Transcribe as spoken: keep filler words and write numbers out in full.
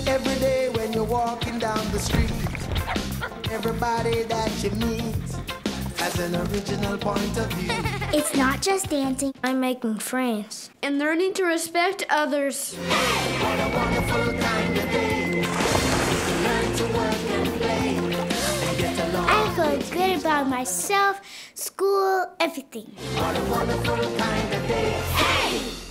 Every day when you're walking down the street, everybody that you meet has an original point of view. It's not just dancing. I'm making friends and learning to respect others. Hey, what a wonderful kind of day. Learn to work and play and get along. I feel good about myself, school, everything. What a wonderful kind of day. Hey!